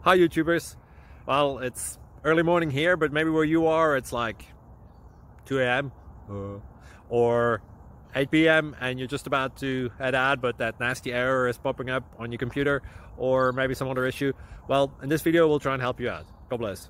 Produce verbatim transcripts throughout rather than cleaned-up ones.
Hi YouTubers. Well, it's early morning here, but maybe where you are it's like two A M uh, or eight P M and you're just about to head out, but that nasty error is popping up on your computer, or maybe some other issue. Well, in this video we'll try and help you out. God bless.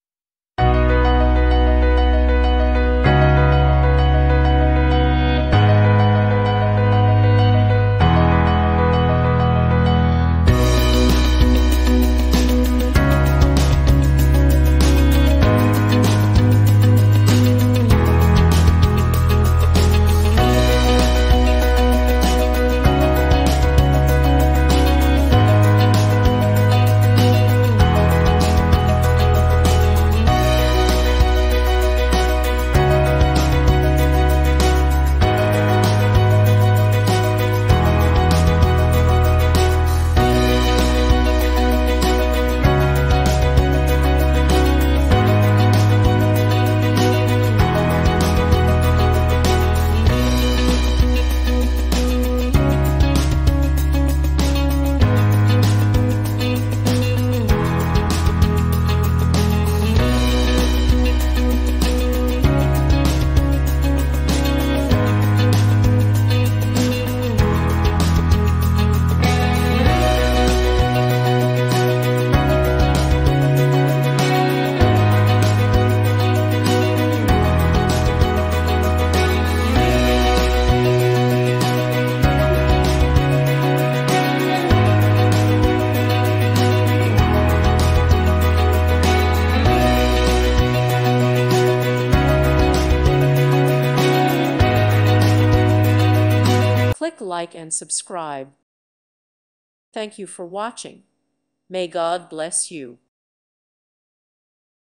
Click like and subscribe. Thank you for watching. May God bless you.